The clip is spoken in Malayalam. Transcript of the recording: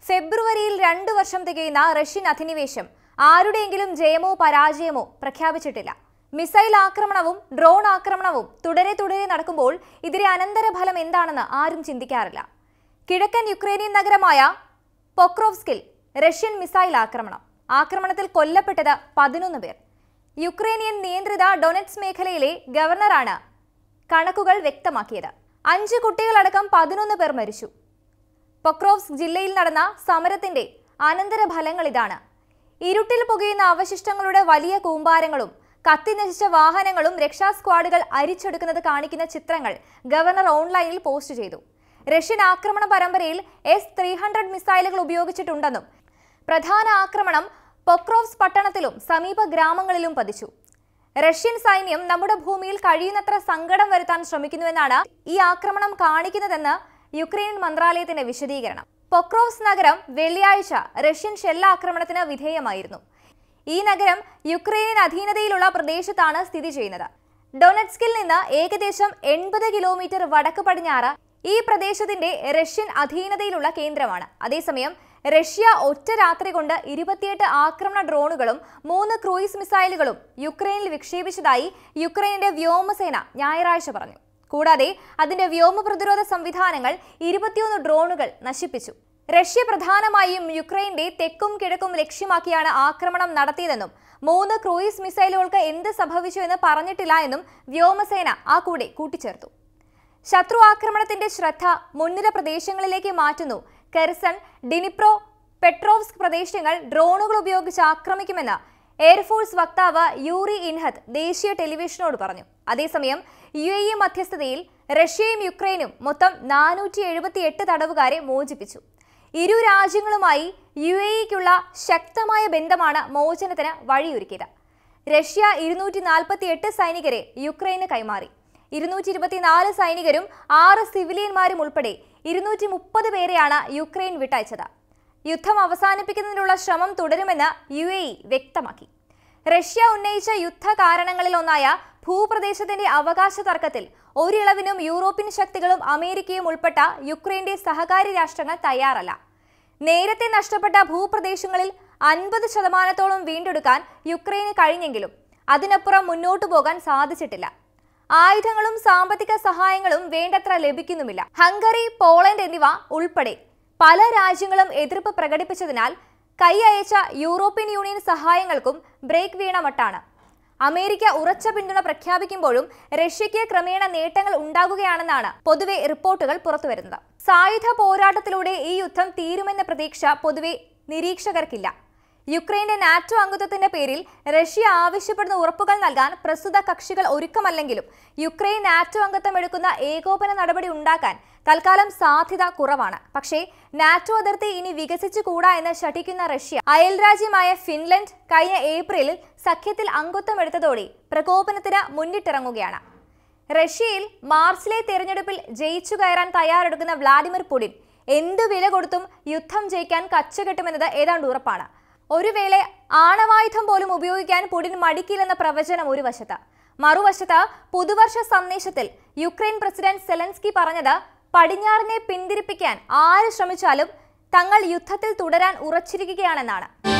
ഫെബ്രുവരിയിൽ 2 വർഷം തികയുന്ന റഷ്യൻ അധിനിവേശം ആരുടെയെങ്കിലും ജയമോ പരാജയമോ പ്രഖ്യാപിച്ചിട്ടില്ല. മിസൈൽ ആക്രമണവും ഡ്രോൺ ആക്രമണവും തുടരെ നടക്കുമ്പോൾ ഇതിന്റെ അനന്തരഫലം എന്താണെന്ന് ആരും ചിന്തിക്കാറില്ല. കിഴക്കൻ യുക്രൈനിയൻ നഗരമായ പൊക്രോവ്സ്കിൽ റഷ്യൻ മിസൈൽ ആക്രമണത്തിൽ കൊല്ലപ്പെട്ടത് 11 പേർ. യുക്രൈനിയൻ നിയന്ത്രിത ഡൊനെറ്റ്സ് മേഖലയിലെ ഗവർണറാണ് കണക്കുകൾ വ്യക്തമാക്കിയത്. 5 കുട്ടികളടക്കം 11 പേർ മരിച്ചു. പൊക്രോവ്സ്ക് ജില്ലയിൽ നടന്ന സമരത്തിന്റെ അനന്തരഫലങ്ങൾ ഇതാണ്. ഇരുട്ടിൽ പുകയുന്ന അവശിഷ്ടങ്ങളുടെ വലിയ കൂമ്പാരങ്ങളും കത്തിനശിച്ച വാഹനങ്ങളും രക്ഷാ സ്ക്വാഡുകൾ അരിച്ചെടുക്കുന്നത് കാണിക്കുന്ന ചിത്രങ്ങൾ ഗവർണർ ഓൺലൈനിൽ പോസ്റ്റ് ചെയ്തു. റഷ്യൻ ആക്രമണ പരമ്പരയിൽ S-300 മിസൈലുകൾ ഉപയോഗിച്ചിട്ടുണ്ടെന്നും പ്രധാന ആക്രമണം പൊക്രോവ്സ്ക് പട്ടണത്തിലും സമീപ ഗ്രാമങ്ങളിലും പതിച്ചു. റഷ്യൻ സൈന്യം നമ്മുടെ ഭൂമിയിൽ കഴിയുന്നത്ര സങ്കടം വരുത്താൻ ശ്രമിക്കുന്നുവെന്നാണ് ഈ ആക്രമണം കാണിക്കുന്നതെന്ന് യുക്രൈൻ മന്ത്രാലയത്തിന്റെ വിശദീകരണം. പൊക്രോവ്സ്ക് നഗരം വെള്ളിയാഴ്ച റഷ്യൻ ഷെല്ലാക്രമണത്തിന് വിധേയമായിരുന്നു. ഈ നഗരം യുക്രൈനിയൻ അധീനതയിലുള്ള പ്രദേശത്താണ് സ്ഥിതി ചെയ്യുന്നത്. ഡൊനെറ്റ്സ്കിൽ നിന്ന് ഏകദേശം 80 കിലോമീറ്റർ വടക്ക് പടിഞ്ഞാറ് ഈ പ്രദേശത്തിന്റെ റഷ്യൻ അധീനതയിലുള്ള കേന്ദ്രമാണ്. അതേസമയം റഷ്യ ഒറ്റ രാത്രി കൊണ്ട് 28 ആക്രമണ ഡ്രോണുകളും 3 ക്രൂയിസ് മിസൈലുകളും യുക്രൈനിൽ വിക്ഷേപിച്ചതായി യുക്രൈനിന്റെ വ്യോമസേന ഞായറാഴ്ച പറഞ്ഞു. കൂടാതെ അതിന്റെ വ്യോമ പ്രതിരോധ സംവിധാനങ്ങൾ 21 ഡ്രോണുകൾ നശിപ്പിച്ചു. റഷ്യ പ്രധാനമായും യുക്രൈന്റെ തെക്കും കിഴക്കും ലക്ഷ്യമാക്കിയാണ് ആക്രമണം നടത്തിയതെന്നും 3 ക്രൂയിസ് മിസൈലുകൾക്ക് എന്ത് സംഭവിച്ചു എന്ന് പറഞ്ഞിട്ടില്ല എന്നും വ്യോമസേന ആ കൂടെ കൂട്ടിച്ചേർത്തു. ശത്രു ആക്രമണത്തിന്റെ ശ്രദ്ധ മുൻനിര പ്രദേശങ്ങളിലേക്ക് മാറ്റുന്നു. കെർസൺ, ഡിനിപ്രോ, പെട്രോവ്സ്ക് പ്രദേശങ്ങൾ ഡ്രോണുകൾ ഉപയോഗിച്ച് ആക്രമിക്കുമെന്ന് എയർഫോഴ്സ് വക്താവ് യൂറി ഇൻഹത്ത് ദേശീയ ടെലിവിഷനോട് പറഞ്ഞു. അതേസമയം UAE മധ്യസ്ഥതയിൽ റഷ്യയും യുക്രൈനും മൊത്തം 478 തടവുകാരെ മോചിപ്പിച്ചു. ഇരു രാജ്യങ്ങളുമായി UAEക്കുള്ള ശക്തമായ ബന്ധമാണ് മോചനത്തിന് വഴിയൊരുക്കിയത്. റഷ്യ 248 സൈനികരെ യുക്രൈന് കൈമാറി. 224 സൈനികരും 6 സിവിലിയന്മാരും ഉൾപ്പെടെ 230 പേരെയാണ് യുക്രൈൻ വിട്ടയച്ചത്. യുദ്ധം അവസാനിപ്പിക്കുന്നതിനുള്ള ശ്രമം തുടരുമെന്ന് UAE വ്യക്തമാക്കി. റഷ്യ ഉന്നയിച്ച യുദ്ധ കാരണങ്ങളിൽ ഒന്നായ ഭൂപ്രദേശത്തിന്റെ അവകാശ തർക്കത്തിൽ ഒരിളവിനും യൂറോപ്യൻ ശക്തികളും അമേരിക്കയും ഉൾപ്പെട്ട യുക്രൈന്റെ സഹകാരി രാഷ്ട്രങ്ങൾ തയ്യാറല്ല. നേരത്തെ നഷ്ടപ്പെട്ട ഭൂപ്രദേശങ്ങളിൽ 50% വീണ്ടെടുക്കാൻ യുക്രൈന് കഴിഞ്ഞെങ്കിലും അതിനപ്പുറം മുന്നോട്ടു പോകാൻ സാധിച്ചിട്ടില്ല. ആയുധങ്ങളും സാമ്പത്തിക സഹായങ്ങളും വേണ്ടത്ര ലഭിക്കുന്നുമില്ല. ഹംഗറി, പോളണ്ട് എന്നിവ ഉൾപ്പെടെ പല രാജ്യങ്ങളും എതിർപ്പ് പ്രകടിപ്പിച്ചതിനാൽ കൈ അയച്ച യൂറോപ്യൻ യൂണിയൻ സഹായങ്ങൾക്കും ബ്രേക്ക് വീണ മട്ടാണ്. അമേരിക്ക ഉറച്ച പിന്തുണ പ്രഖ്യാപിക്കുമ്പോഴും റഷ്യയ്ക്ക് ക്രമേണ നേട്ടങ്ങൾ ഉണ്ടാകുകയാണെന്നാണ് പൊതുവെ റിപ്പോർട്ടുകൾ പുറത്തുവരുന്നത്. സായുധ പോരാട്ടത്തിലൂടെ ഈ യുദ്ധം തീരുമെന്ന പ്രതീക്ഷ പൊതുവെ നിരീക്ഷകർക്കില്ല. യുക്രൈന്റെ നാറ്റോ അംഗത്വത്തിന്റെ പേരിൽ റഷ്യ ആവശ്യപ്പെടുന്ന ഉറപ്പുകൾ നൽകാൻ പ്രസ്തുത കക്ഷികൾ ഒരുക്കമല്ലെങ്കിലും യുക്രൈൻ നാറ്റോ അംഗത്വം എടുക്കുന്ന ഏകോപന നടപടി ഉണ്ടാക്കാൻ തൽക്കാലം സാധ്യത കുറവാണ്. പക്ഷേ നാറ്റോ അതിർത്തി ഇനി വികസിച്ചുകൂടാ എന്ന് ശഠിക്കുന്ന റഷ്യ അയൽരാജ്യമായ ഫിൻലൻഡ് കഴിഞ്ഞ ഏപ്രിലിൽ സഖ്യത്തിൽ അംഗത്വം എടുത്തതോടെ പ്രകോപനത്തിന് മുന്നിട്ടിറങ്ങുകയാണ്. റഷ്യയിൽ മാർച്ചിലെ തെരഞ്ഞെടുപ്പിൽ ജയിച്ചു കയറാൻ തയ്യാറെടുക്കുന്ന വ്ളാഡിമിർ പുടിൻ എന്ത് വില കൊടുത്തും യുദ്ധം ജയിക്കാൻ കച്ചകെട്ടുമെന്നത് ഏതാണ്ട് ഉറപ്പാണ്. ഒരു വേള ആണവായുധം പോലും ഉപയോഗിക്കാൻ പുടിൻ മടിക്കില്ലെന്ന പ്രവചനം ഒരു വശത്ത്. മറുവശത്ത് പുതുവർഷ സന്ദേശത്തിൽ യുക്രൈൻ പ്രസിഡന്റ് സെലൻസ്കി പറഞ്ഞത് പടിഞ്ഞാറിനെ പിന്തിരിപ്പിക്കാൻ ആര് ശ്രമിച്ചാലും തങ്ങൾ യുദ്ധത്തിൽ തുടരാൻ ഉറച്ചിരിക്കുകയാണെന്നാണ്.